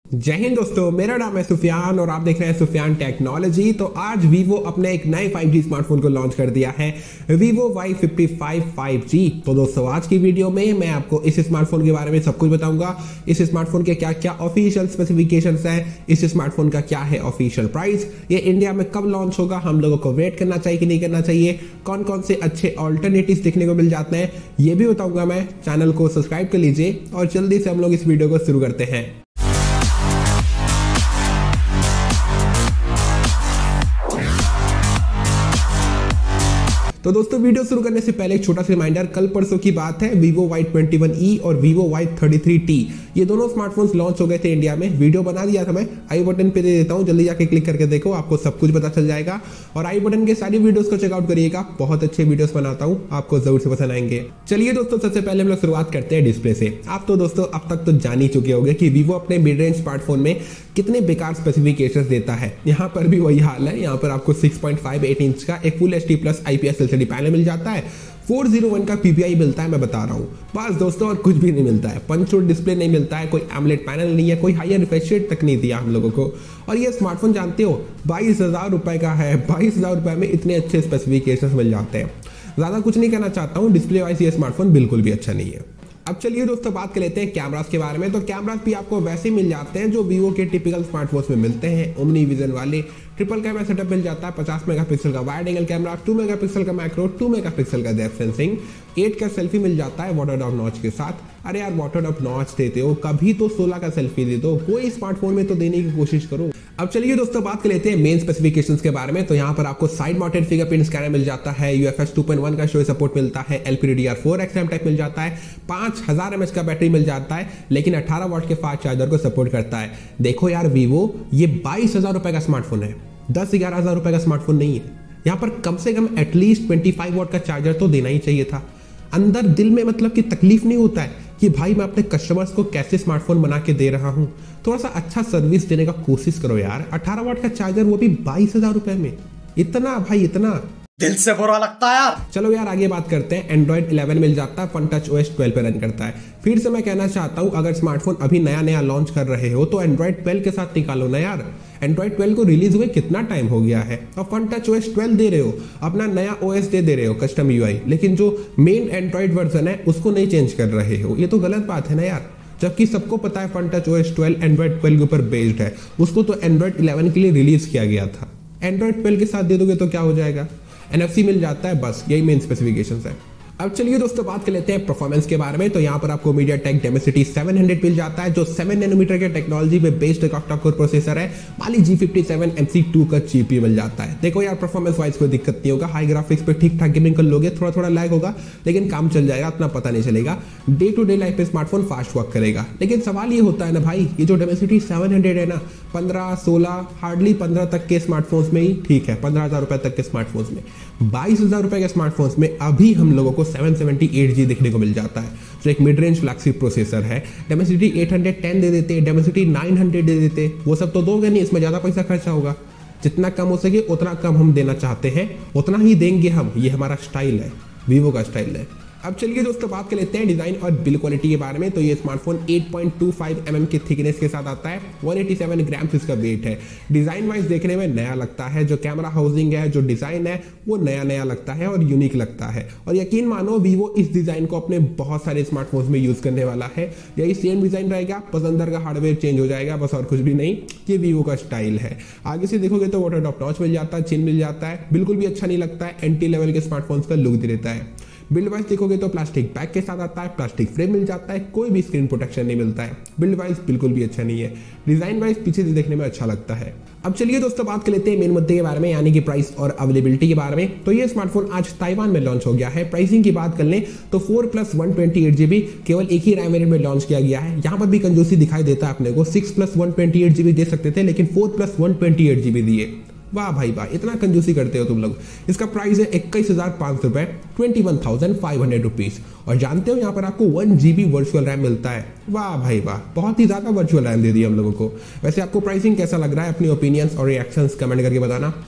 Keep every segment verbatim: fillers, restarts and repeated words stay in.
जय हिंद दोस्तों, मेरा नाम है सुफियान और आप देख रहे हैं सुफियान टेक्नोलॉजी। तो आज वीवो अपने एक नए फाइव जी स्मार्टफोन को लॉन्च कर दिया है, Vivo Y fifty five five G. तो दोस्तों आज की वीडियो में मैं आपको इस स्मार्टफोन के बारे में सब कुछ बताऊंगा। इस स्मार्टफोन के क्या क्या ऑफिशियल स्पेसिफिकेशंस है, इस स्मार्टफोन का क्या है ऑफिशियल प्राइस, ये इंडिया में कब लॉन्च होगा, हम लोगों को वेट करना चाहिए कि नहीं करना चाहिए, कौन कौन से अच्छे ऑल्टरनेटिव देखने को मिल जाते हैं, ये भी बताऊंगा मैं। चैनल को सब्सक्राइब कर लीजिए और जल्दी से हम लोग इस वीडियो को शुरू करते हैं। तो दोस्तों वीडियो शुरू करने से पहले एक छोटा सा रिमाइंडर, कल परसों की बात है, Vivo Y twenty one E और Vivo Y thirty three T ये दोनों स्मार्टफोन्स लॉन्च हो गए थे इंडिया में। वीडियो बना दिया था मैं, आई बटन पे दे देता हूं, जल्दी जाके क्लिक करके देखो, आपको सब कुछ पता चल जाएगा। और आई बटन के सारी वीडियोस को चेकआउट करिएगा, बहुत अच्छे वीडियोस बनाता हूं, आपको जरूर से पसंद आएंगे। चलिए दोस्तों सबसे पहले हम लोग शुरुआत करते हैं डिस्प्ले से। आप तो दोस्तों अब तक तो जान ही चुके होंगे कि वीवो अपने मिड रेंज स्मार्टफोन में कितने बेकार स्पेसिफिकेशंस देता है। यहाँ पर भी वही हाल है, यहाँ पर आपको six point five eight inch का एक full HD plus IPS LCD panel मिल जाता है, फोर ज़ीरो वन का पीपीआई मिलता है, मैं बता रहा हूँ बस दोस्तों, और कुछ भी नहीं मिलता है। पंच होल डिस्प्ले नहीं मिलता है, कोई एमोलेड पैनल नहीं है, कोई हायर रिफ्रेश रेट तक नहीं दिया हम लोगों को। और ये स्मार्टफोन जानते हो बाईस हजार रुपए का है, बाईस हजार रुपए में इतने अच्छे स्पेसिफिकेशंस मिल जाते हैं। ज्यादा कुछ नहीं कहना चाहता हूँ, डिस्प्ले वाइज ये स्मार्टफोन बिल्कुल भी अच्छा नहीं है। अब चलिए दोस्तों बात कर लेते हैं कैमरास के बारे में। तो कैमरास भी आपको वैसे मिल जाते हैं जो वीवो के टिपिकल स्मार्टफोन्स में मिलते हैं, ओमनी विजन वाले। ट्रिपल कैमरा सेटअप मिल जाता है, पचास मेगापिक्सल का wide angle camera, two megapixel का मैक्रो, टू मेगापिक्सल का डेप्थ सेंसिंग, एट का सेल्फी मिल जाता है वाटर डॉप नॉच के साथ। अरे यार वाटर डॉप नॉच देते हो, कभी तो सोलह का सेल्फी दे दो, कोई स्मार्टफोन में तो देने की कोशिश करो। अब चलिए दोस्तों बात कर लेते हैं मेन स्पेसिफिकेशंस के बारे में। तो यहाँ पर आपको साइड माउंटेड फिंगरप्रिंट स्कैनर मिल जाता है, यूएफएस टू पॉइंट वन का शो सपोर्ट मिलता है, एलपीडीडीआर फोर एक्सएम टाइप मिल जाता है, पांच हजार एमएच का बैटरी मिल जाता है, लेकिन अठारह वाट के फास्ट चार्जर को सपोर्ट करता है। देखो यार वीवो ये बाईस हजार रुपए का स्मार्टफोन है, दस ग्यारह हजार रुपए का स्मार्टफोन नहीं है। यहाँ पर कम से कम एटलीस्ट ट्वेंटी फाइव वाट का चार्जर तो देना ही चाहिए था। अंदर दिल में मतलब कि तकलीफ नहीं होता है कि भाई मैं अपने कस्टमर्स को कैसे स्मार्टफोन बना के दे रहा हूं, थोड़ा सा अच्छा सर्विस देने का कोशिश करो यार। अठारह वाट का चार्जर, वो भी बाईस हजार रुपए में, इतना भाई इतना दिल से बुरा लगता है यार। चलो यार आगे बात करते हैं। एंड्रॉइड इलेवन मिल जाता है, फन टच ओएस ट्वेल्व पे रन करता है। फिर से मैं कहना चाहता हूं, अगर स्मार्टफोन अभी नया नया लॉन्च कर रहे हो तो एंड्रॉइड ट्वेल्व के साथ निकालो ना यार। एंड्रॉइड ट्वेल्व को रिलीज हुए कितना टाइम हो गया है, और फन टच ओएस ट्वेल्व दे रहे हो, अपना नया ओएस दे दे रहे हो कस्टम यूआई, लेकिन जो मेन एंड्रॉइड वर्जन है उसको नहीं चेंज कर रहे हो। ये तो गलत बात है ना यार, जबकि सबको पता है Funtouch OS twelve Android twelve के ऊपर बेस्ड है, उसको तो एंड्रॉइड इलेवन के लिए रिलीज किया गया था। एंड्रॉइड ट्वेल्व के साथ दे दोगे तो क्या हो जाएगा, एनएफसी मिल जाता है, बस यही मेन स्पेसिफिकेशंस है। अब चलिए दोस्तों बात कर लेते हैं परफॉर्मेंस के बारे में। तो यहाँ पर आपको MediaTek Dimensity सेवन हंड्रेड मिल जाता है, जो सेवन नैनोमीटर के टेक्नोलॉजी पे बेस्ड ऑक्टा कोर प्रोसेसर है। Mali G fifty seven M C two का जीपीयू मिल जाता है। देखो यार परफॉर्मेंस वाइज कोई दिक्कत नहीं होगा, हाई ग्राफिक्स पे ठीक ठाक गेमिंग कर लोगे, थोड़ा थोड़ा लैग होगा लेकिन काम चल जाएगा, इतना पता नहीं चलेगा। डे टू डे लाइफ पे स्मार्टफोन फास्ट वर्क करेगा। लेकिन सवाल ये होता है ना भाई, ये जो Dimensity सेवन हंड्रेड है ना, पंद्रह सोलह हार्डली पंद्रह तक के स्मार्टफोन्स में ही ठीक है, पंद्रह हजार रुपए तक के स्मार्टफोन्स में, बाईस हजार रुपए के स्मार्टफोन्स में अभी हम लोगों को सेवन सेवेंटी एट जी देखने को मिल जाता है, जो एक मिड रेंज फ्लैगशिप प्रोसेसर है। Dimensity एट हंड्रेड टेन दे देते, Dimensity नाइन हंड्रेड दे देते, वो सब तो दोगे नहीं, इसमें ज्यादा पैसा खर्चा होगा। जितना कम हो सके उतना कम हम देना चाहते हैं, उतना ही देंगे हम, ये हमारा स्टाइल है, वीवो का स्टाइल है। अब चलिए दोस्तों बात कर लेते हैं डिजाइन और बिल्ड क्वालिटी के बारे में। तो ये smartphone eight point two five M M के थिकनेस के साथ आता है, वन एटी सेवन ग्राम्स इसका वेट है। डिजाइन वाइज देखने में नया लगता है, जो कैमरा हाउसिंग है, जो डिजाइन है वो नया नया लगता है और यूनिक लगता है। और यकीन मानो वीवो इस डिजाइन को अपने बहुत सारे स्मार्टफोन्स में यूज करने वाला है। यही सेम डिजाइन रहेगा, बस अंदर का हार्डवेयर चेंज हो जाएगा, बस और कुछ भी नहीं। ये वीवो का स्टाइल है। आगे से देखोगे तो वाटर टॉप नॉच मिल जाता है, चिन मिल जाता है, बिल्कुल भी अच्छा नहीं लगता है, एंटी लेवल के स्मार्टफोन्स का लुक दे देता है। बिल्ड वाइज देखोगे तो प्लास्टिक बैग के साथ आता है, प्लास्टिक फ्रेम मिल जाता है, कोई भी स्क्रीन प्रोटेक्शन नहीं मिलता है। बिल्ड वाइज बिल्कुल भी अच्छा नहीं है, डिजाइन वाइज पीछे से देखने में अच्छा लगता है। अब चलिए दोस्तों बात कर लेते हैं मेन मुद्दे के बारे में, यानी कि प्राइस और अवेलेबिलिटी के बारे में। तो ये स्मार्टफोन आज ताइवान में लॉन्च हो गया है। प्राइसिंग की बात कर लें तो four plus one twenty eight GB केवल एक ही रैम वेरिएंट में लॉन्च किया गया है। यहाँ पर भी कंजूसी दिखाई देता है अपने को, six plus one twenty eight GB दे सकते थे, लेकिन four plus one twenty eight GB दिए। वाह भाई वाह, इतना कंजूसी करते हो तुम लोग। इसका प्राइस है इक्कीस हजार पाँच सौ रुपए, twenty one thousand five hundred rupees. और जानते हो यहाँ पर आपको वन जीबी वर्चुअल रैम मिलता है। वाह भाई वाह, बहुत ही ज्यादा वर्चुअल रैम दे दी हम लोगों को। वैसे आपको प्राइसिंग कैसा लग रहा है, अपनी ओपिनियंस और रिएक्शंस कमेंट करके बताना।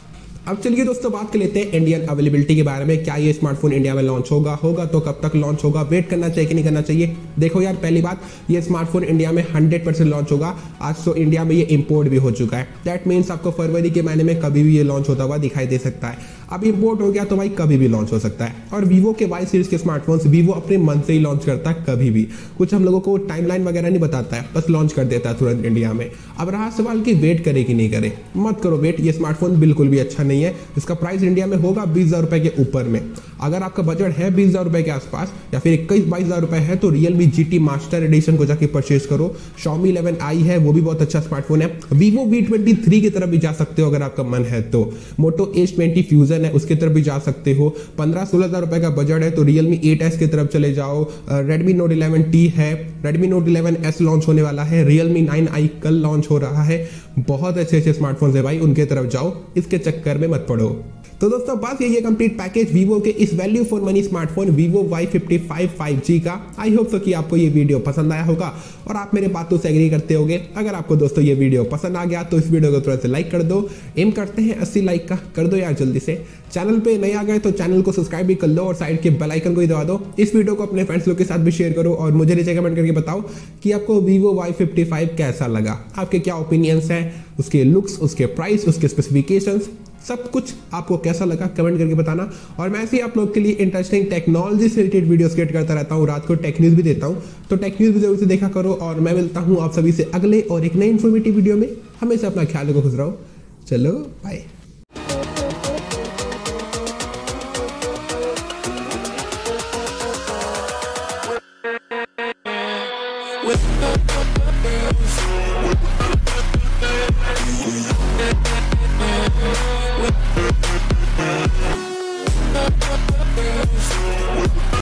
अब चलिए दोस्तों बात कर लेते हैं इंडियन अवेलेबिलिटी के बारे में। क्या ये स्मार्टफोन इंडिया में लॉन्च होगा होगा तो कब तक लॉन्च होगा, वेट करना चाहिए कि नहीं करना चाहिए। देखो यार, पहली बात, ये स्मार्टफोन इंडिया में हंड्रेड परसेंट लॉन्च होगा। आज तो इंडिया में ये इंपोर्ट भी हो चुका है। दैट मीन्स आपको फरवरी के महीने में कभी भी ये लॉन्च होता हुआ दिखाई दे सकता है। अब इंपोर्ट हो गया तो भाई कभी भी लॉन्च हो सकता है। और वीवो के वाई सीरीज के स्मार्टफोन्स वीवो अपने मन से ही लॉन्च करता है, कभी भी कुछ हम लोगों को टाइमलाइन वगैरह नहीं बताता है, बस लॉन्च कर देता है तुरंत इंडिया में। अब रहा सवाल कि वेट करे कि नहीं करे, मत करो वेट। ये स्मार्टफोन बिल्कुल भी अच्छा नहीं है। इसका प्राइस इंडिया में होगा बीस हजार रुपए के ऊपर में। अगर आपका बजट है बीस हजार रुपए के आसपास या फिर इक्कीस बाईस हजार रुपए है तो Realme G T Master Edition को जाके परचेज करो। Xiaomi इलेवन आई है, वो भी बहुत अच्छा स्मार्टफोन है। Vivo वी ट्वेंटी थ्री की तरफ भी जा सकते हो अगर आपका मन है तो। Moto एच ट्वेंटी फ्यूजन है, उसकी तरफ भी जा सकते हो। पंद्रह सोलह हजार रुपए का बजट है तो Realme एट एस की तरफ चले जाओ। Redmi Note इलेवन टी है, Redmi Note eleven S launch होने वाला है। Realme नाइन आई कल लॉन्च हो रहा है। बहुत अच्छे अच्छे स्मार्टफोन है भाई, उनके तरफ जाओ, इसके चक्कर में मत पड़ो। तो दोस्तों बस यही है कंप्लीट पैकेज वीवो के इस value for money smartphone Vivo Y fifty five five G का। आई होप सो कि आपको ये वीडियो पसंद आया होगा और आप मेरे बातों से एग्री करते होगे। अगर आपको दोस्तों ये वीडियो पसंद आ गया तो इस वीडियो को तुरंत से लाइक कर दो। एम करते हैं अस्सी लाइक का, कर दो यार जल्दी से। चैनल पे नए आ गए तो चैनल को सब्सक्राइब भी कर लो और साइड के बेल आइकन को ही दबा दो। इस वीडियो को अपने फ्रेंड्स लोग के साथ भी शेयर करो और मुझे नीचे कमेंट करके बताओ कि आपको वीवो वाई फिफ्टी फाइव कैसा लगा, आपके क्या ओपिनियंस हैं, उसके लुक्स, उसके प्राइस, उसके स्पेसिफिकेशंस, सब कुछ आपको कैसा लगा कमेंट करके बताना। और मैं ऐसे ही आप लोग के लिए इंटरेस्टिंग टेक्नोलॉजी से रिलेटेड वीडियोस क्रिएट करता रहता हूँ। रात को टेक न्यूज़ भी देता हूँ, तो टेक न्यूज़ भी जरूर से देखा करो। और मैं मिलता हूँ आप सभी से अगले और एक नई इन्फॉर्मेटिव वीडियो में। हमेशा अपना ख्याल रखो, खुश रहो। चलो बाय।